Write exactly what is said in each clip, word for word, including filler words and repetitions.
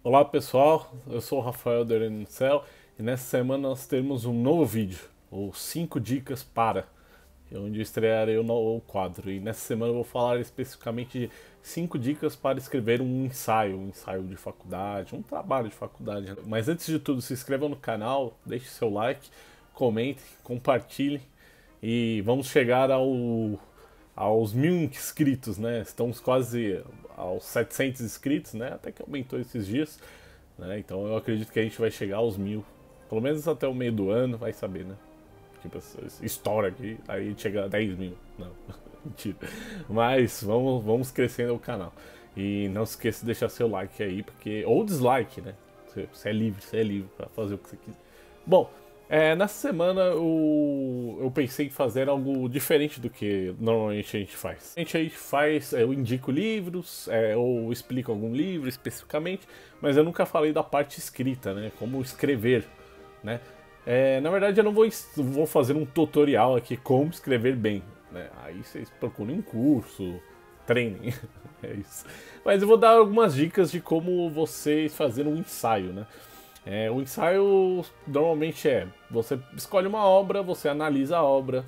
Olá pessoal, eu sou o Rafael Derenicel e nessa semana nós temos um novo vídeo, o cinco dicas para, onde eu estrearei o novo quadro. E nessa semana eu vou falar especificamente de cinco dicas para escrever um ensaio, um ensaio de faculdade, um trabalho de faculdade. Mas antes de tudo, se inscreva no canal, deixe seu like, comente, compartilhe e vamos chegar ao aos mil inscritos, né? Estamos quase aos setecentos inscritos, né? Até que aumentou esses dias, né? Então eu acredito que a gente vai chegar aos mil, pelo menos até o meio do ano, vai saber, né? Tipo, estoura aqui, aí chega a dez mil. Não, mentira. Mas vamos, vamos crescendo o canal. E não se esqueça de deixar seu like aí, porque ou dislike, né? Você é livre, você é livre para fazer o que você quiser. Bom, é, nessa semana eu, eu pensei em fazer algo diferente do que normalmente a gente faz. A gente, a gente faz, eu indico livros, é, ou explico algum livro especificamente, mas eu nunca falei da parte escrita, né? Como escrever, né? É, na verdade eu não vou, vou fazer um tutorial aqui como escrever bem, né? Aí vocês procuram um curso, treinem, é isso. Mas eu vou dar algumas dicas de como vocês fazerem um ensaio, né? É, o ensaio normalmente é, você escolhe uma obra, você analisa a obra,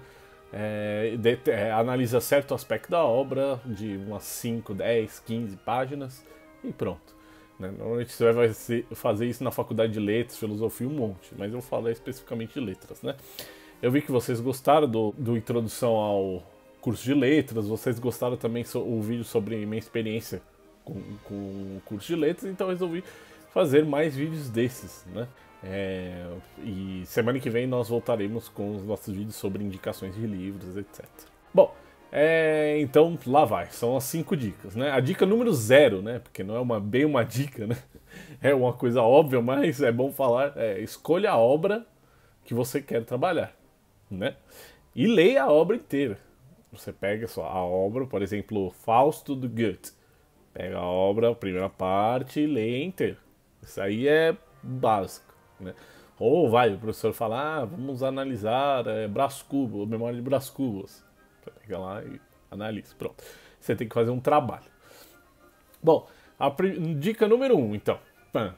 é, de, é, analisa certo aspecto da obra, de umas cinco, dez, quinze páginas e pronto. Né? Normalmente você vai fazer isso na faculdade de letras, filosofia, um monte, mas eu falo especificamente de letras, né? Eu vi que vocês gostaram do, do introdução ao curso de letras, vocês gostaram também do vídeo sobre minha experiência com, com o curso de letras, então eu resolvi fazer mais vídeos desses, né? É, e semana que vem nós voltaremos com os nossos vídeos sobre indicações de livros, etcétera. Bom, é, então lá vai, são as cinco dicas, né? A dica número zero, né? Porque não é uma, bem uma dica, né? É uma coisa óbvia, mas é bom falar. É, escolha a obra que você quer trabalhar, né? E leia a obra inteira. Você pega só a obra, por exemplo, Fausto do Goethe. Pega a obra, a primeira parte e leia inteira. Isso aí é básico, né? Ou vai, o professor fala, ah, vamos analisar é, Brás Cubos, memória de Brás Cubos. Você pega lá e analisa, pronto. Você tem que fazer um trabalho. Bom, a dica número um, então. Pã.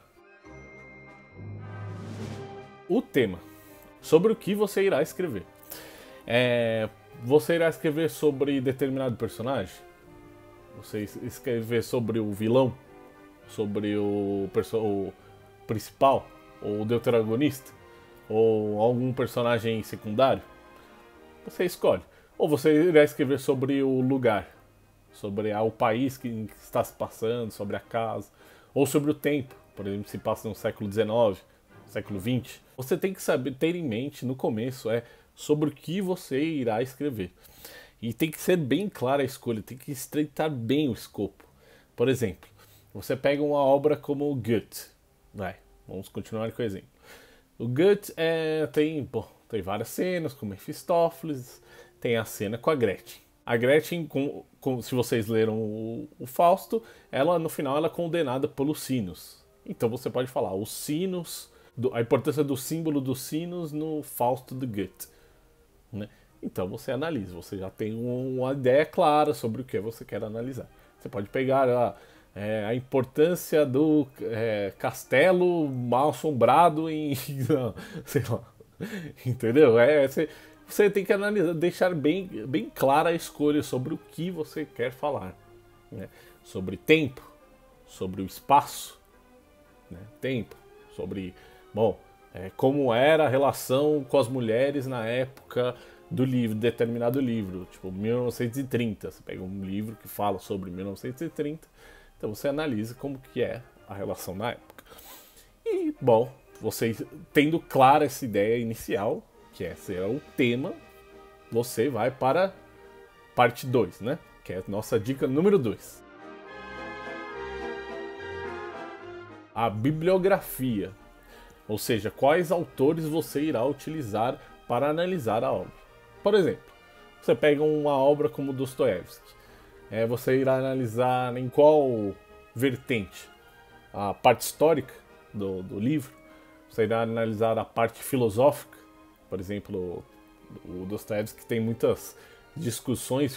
O tema. Sobre o que você irá escrever. É, você irá escrever sobre determinado personagem? Você escrever sobre o vilão? Sobre o, o principal, ou o deuteragonista, ou algum personagem secundário, você escolhe. Ou você irá escrever sobre o lugar, sobre o país que está se passando, sobre a casa, ou sobre o tempo, por exemplo, se passa no século dezenove, século vinte. Você tem que saber, ter em mente no começo é sobre o que você irá escrever. E tem que ser bem clara a escolha, tem que estreitar bem o escopo. Por exemplo, você pega uma obra como o Goethe. Vai, vamos continuar com o exemplo. O Goethe é, tem, pô, tem várias cenas com Mefistófeles, tem a cena com a Gretchen. A Gretchen, com, com, se vocês leram o, o Fausto, ela no final ela é condenada pelos sinos. Então você pode falar os sinos, do, a importância do símbolo dos sinos no Fausto do Goethe. Né? Então você analisa, você já tem uma ideia clara sobre o que você quer analisar. Você pode pegar a É, a importância do é, castelo mal assombrado em. Não, sei lá. Entendeu? É, você, você tem que analisar, deixar bem, bem clara a escolha sobre o que você quer falar. Né? Sobre tempo, sobre o espaço. Né? Tempo, sobre. Bom, é, como era a relação com as mulheres na época do livro, determinado livro, tipo mil novecentos e trinta. Você pega um livro que fala sobre mil novecentos e trinta. Então você analisa como que é a relação na época. E, bom, você tendo clara essa ideia inicial, que esse é o tema, você vai para parte dois, né? Que é a nossa dica número dois. A bibliografia. Ou seja, quais autores você irá utilizar para analisar a obra. Por exemplo, você pega uma obra como Dostoiévski. É, você irá analisar em qual vertente? A parte histórica do, do livro? Você irá analisar a parte filosófica? Por exemplo, o Dostoiévski tem muitas discussões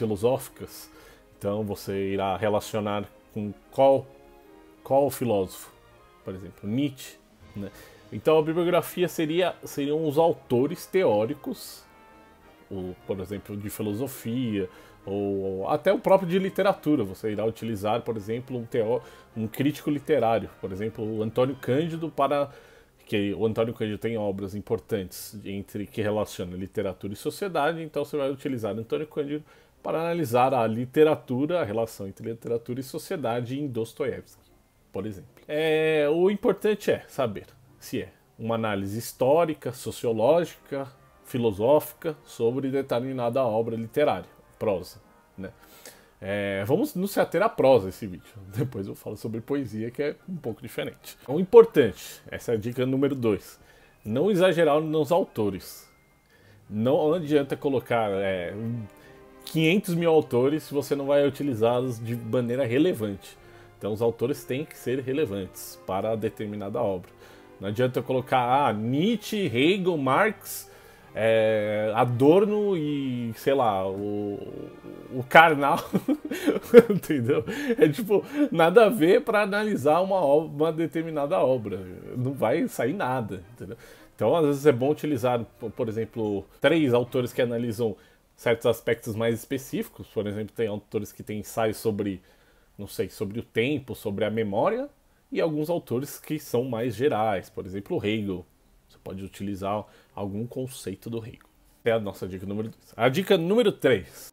filosóficas, então você irá relacionar com qual, qual filósofo? por exemplo, Nietzsche, né? Então a bibliografia seria, seriam os autores teóricos, ou, por exemplo, de filosofia, ou até o próprio de literatura. Você irá utilizar, por exemplo, um, teó um crítico literário, por exemplo, o Antônio Cândido, para que o Antônio Cândido tem obras importantes entre que relacionam literatura e sociedade, então você vai utilizar o Antônio Cândido para analisar a literatura, a relação entre literatura e sociedade em Dostoiévski, por exemplo. É, o importante é saber se é uma análise histórica, sociológica, filosófica sobre determinada obra literária, prosa, né? É, vamos nos ater à prosa esse vídeo. Depois eu falo sobre poesia, que é um pouco diferente. O importante, essa é a dica número dois. Não exagerar nos autores. Não adianta colocar é, quinhentos mil autores se você não vai utilizá-los de maneira relevante. Então os autores têm que ser relevantes para determinada obra. Não adianta colocar ah, Nietzsche, Hegel, Marx, É, Adorno e, sei lá, o, o Karnal, entendeu? É tipo, nada a ver para analisar uma, obra, uma determinada obra. Não vai sair nada, entendeu? Então, às vezes é bom utilizar, por exemplo, três autores que analisam certos aspectos mais específicos. Por exemplo, tem autores que têm ensaios sobre, não sei, sobre o tempo, sobre a memória, e alguns autores que são mais gerais. Por exemplo, o Hegel. Você pode utilizar algum conceito do Hegel. É a nossa dica número dois. A dica número três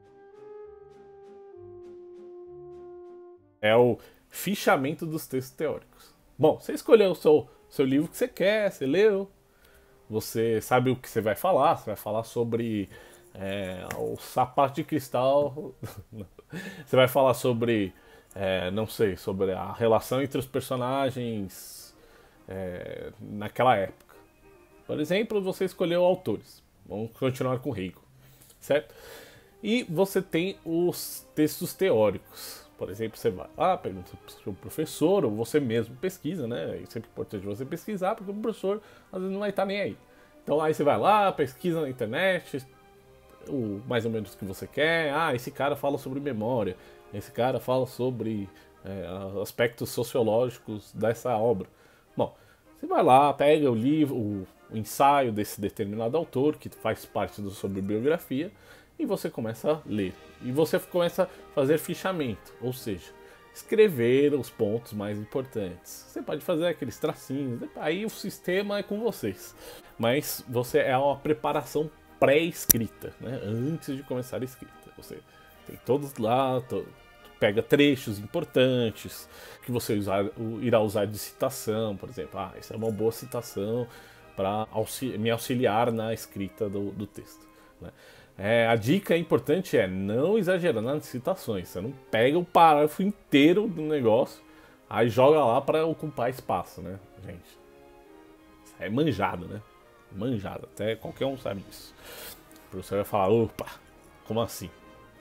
é o fichamento dos textos teóricos. Bom, você escolheu o seu, seu livro que você quer, você leu, você sabe o que você vai falar, você vai falar sobre é, o sapato de cristal, você vai falar sobre, é, não sei, sobre a relação entre os personagens é, naquela época. Por exemplo, você escolheu autores. Vamos continuar com Hegel, certo? E você tem os textos teóricos. Por exemplo, você vai lá, pergunta para o professor, ou você mesmo pesquisa, né? É sempre importante você pesquisar, porque o professor às vezes não vai estar nem aí. Então aí você vai lá, pesquisa na internet, o mais ou menos o que você quer. Ah, esse cara fala sobre memória, esse cara fala sobre é, aspectos sociológicos dessa obra. Bom, você vai lá, pega o livro, o, o ensaio desse determinado autor, que faz parte do sobre biografia, e você começa a ler. E você começa a fazer fichamento, ou seja, escrever os pontos mais importantes. Você pode fazer aqueles tracinhos, aí o sistema é com vocês. Mas você é uma preparação pré-escrita, né? Antes de começar a escrita. Você tem todos lá, to, pega trechos importantes que você usar, irá usar de citação, por exemplo. Ah, essa é uma boa citação para auxili- me auxiliar na escrita do, do texto, né? É, a dica importante é não exagerar nas citações. Você não pega o parágrafo inteiro do negócio, aí joga lá para ocupar espaço, né, gente? Isso é manjado, né? Manjado, até qualquer um sabe disso. O professor vai falar, opa, como assim?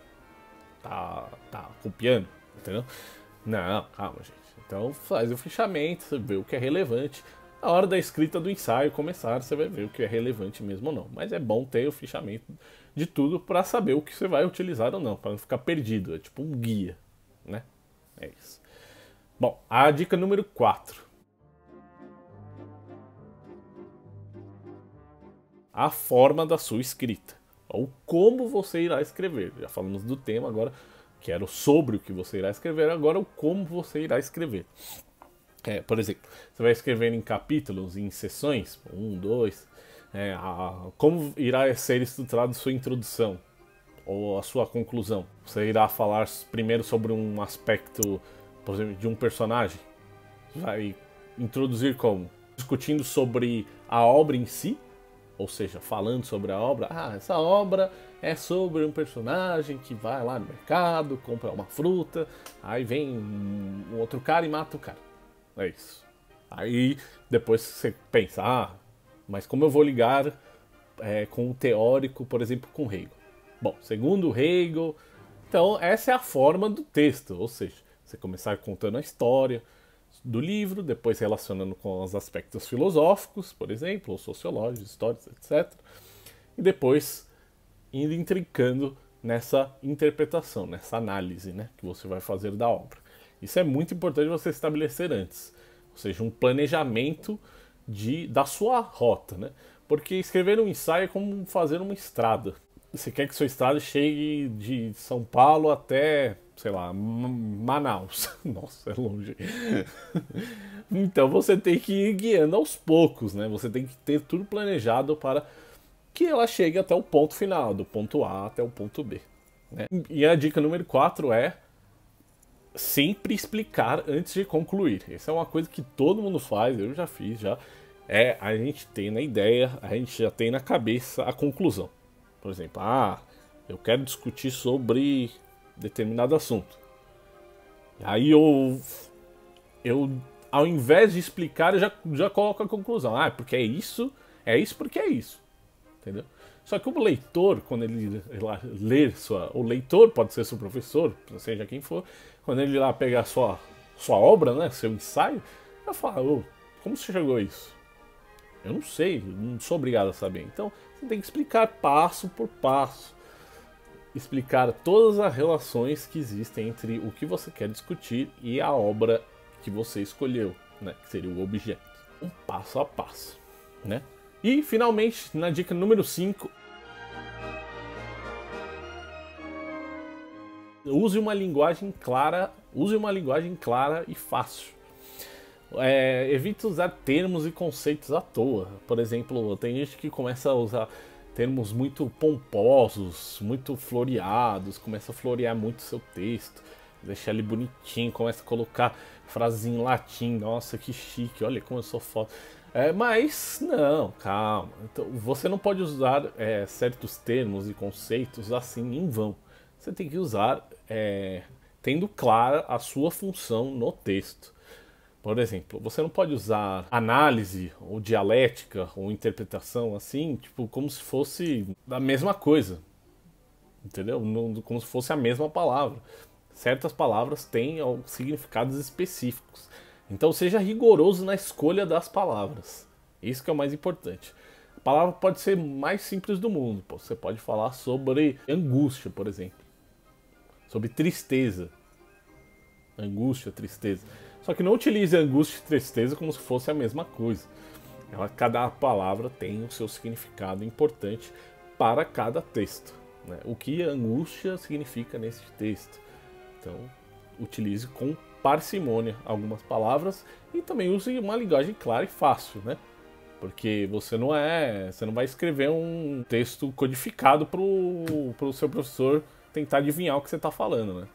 Tá, tá copiando, entendeu? Não, calma, gente. Então faz o fichamento, você vê o que é relevante. Na hora da escrita do ensaio começar, você vai ver o que é relevante mesmo ou não. Mas é bom ter o fichamento de tudo para saber o que você vai utilizar ou não, para não ficar perdido. É tipo um guia, né? É isso. Bom, a dica número quatro. A forma da sua escrita. Ou como você irá escrever. Já falamos do tema agora, que era o sobre o que você irá escrever, agora o como você irá escrever. É, por exemplo, você vai escrever em capítulos, em seções, um, dois, é, a, como irá ser estruturada sua introdução ou a sua conclusão. Você irá falar primeiro sobre um aspecto, por exemplo, de um personagem. Vai introduzir como? Discutindo sobre a obra em si, ou seja, falando sobre a obra. Ah, essa obra é sobre um personagem que vai lá no mercado, compra uma fruta, aí vem um outro cara e mata o cara. É isso. Aí depois você pensa, ah, mas como eu vou ligar é, com um teórico, por exemplo, com Hegel? Bom, segundo Hegel, então essa é a forma do texto, ou seja, você começar contando a história do livro, depois relacionando com os aspectos filosóficos, por exemplo, ou sociológicos, históricos, etcétera. E depois indo intrincando nessa interpretação, nessa análise, né, que você vai fazer da obra. Isso é muito importante você estabelecer antes. seja, um planejamento de, da sua rota, né? Porque escrever um ensaio é como fazer uma estrada. Você quer que sua estrada chegue de São Paulo até, sei lá, Manaus. Nossa, é longe. Então você tem que ir guiando aos poucos, né? Você tem que ter tudo planejado para que ela chegue até o ponto final, do ponto A até o ponto B, né? E a dica número quatro é sempre explicar antes de concluir. Essa é uma coisa que todo mundo faz, eu já fiz, já. É, a gente tem na ideia, a gente já tem na cabeça a conclusão. Por exemplo, ah, eu quero discutir sobre determinado assunto. Aí eu, eu ao invés de explicar, eu já, já coloco a conclusão. Ah, porque é isso, é isso porque é isso. Entendeu? Só que o leitor, quando ele, ele lá, ler sua... O leitor pode ser seu professor, seja quem for. Quando ele lá pegar sua, sua obra, né, seu ensaio, vai falar, oh, como você chegou a isso? Eu não sei, não sou obrigado a saber. Então, você tem que explicar passo por passo. Explicar todas as relações que existem entre o que você quer discutir e a obra que você escolheu, né? Que seria o objeto. Um passo a passo, né? E, finalmente, na dica número cinco, use uma linguagem clara, use uma linguagem clara e fácil. É, evite usar termos e conceitos à toa. Por exemplo, tem gente que começa a usar termos muito pomposos, muito floreados, começa a florear muito seu texto, deixar ele bonitinho, começa a colocar frases em latim. Nossa, que chique, olha como eu sou foda. É, mas, não, calma. Então, você não pode usar é, certos termos e conceitos assim em vão. Você tem que usar é, tendo clara a sua função no texto. Por exemplo, você não pode usar análise, ou dialética, ou interpretação assim, tipo, como se fosse a mesma coisa. Entendeu? Como se fosse a mesma palavra. Certas palavras têm significados específicos. Então seja rigoroso na escolha das palavras. Isso que é o mais importante. A palavra pode ser mais simples do mundo. Você pode falar sobre angústia, por exemplo. Sobre tristeza. Angústia, tristeza. Só que não utilize angústia e tristeza como se fosse a mesma coisa. Ela, cada palavra tem o seu significado importante para cada texto, né? O que angústia significa nesse texto. Então, utilize com parcimônia algumas palavras e também use uma linguagem clara e fácil, né? Porque você não é, você não vai escrever um texto codificado para o seu professor tentar adivinhar o que você está falando, né?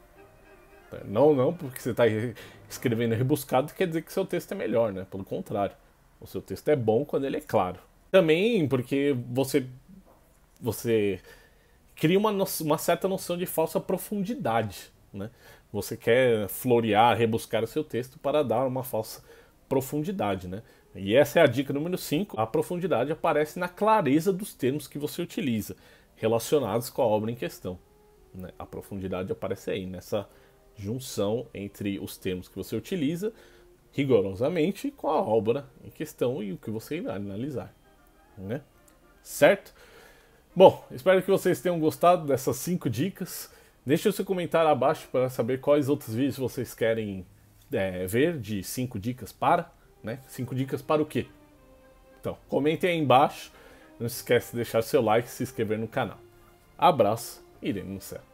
Não, não, porque você está escrevendo rebuscado quer dizer que seu texto é melhor, né? Pelo contrário, o seu texto é bom quando ele é claro. Também porque você, você cria uma, no, uma certa noção de falsa profundidade, né? Você quer florear, rebuscar o seu texto para dar uma falsa profundidade, né? E essa é a dica número cinco. A profundidade aparece na clareza dos termos que você utiliza, relacionados com a obra em questão, né? A profundidade aparece aí, nessa junção entre os termos que você utiliza rigorosamente com a obra em questão e o que você irá analisar, né? Certo? Bom, espero que vocês tenham gostado dessas cinco dicas. Deixe o seu comentário abaixo para saber quais outros vídeos vocês querem é, ver de cinco dicas para, né? cinco dicas para o quê? Então, comentem aí embaixo. Não se esqueça de deixar seu like e se inscrever no canal. Abraço, iremos no céu.